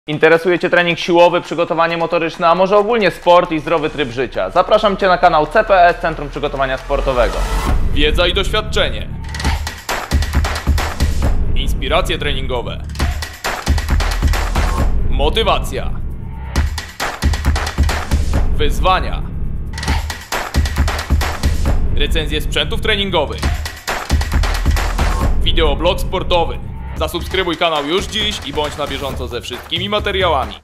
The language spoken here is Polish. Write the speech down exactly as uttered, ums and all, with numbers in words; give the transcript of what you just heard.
Interesuje Cię trening siłowy, przygotowanie motoryczne, a może ogólnie sport i zdrowy tryb życia? Zapraszam Cię na kanał C P S Centrum Przygotowania Sportowego. Wiedza i doświadczenie. Inspiracje treningowe. Motywacja. Wyzwania. Recenzje sprzętów treningowych. Wideoblog sportowy. Zasubskrybuj kanał już dziś i bądź na bieżąco ze wszystkimi materiałami.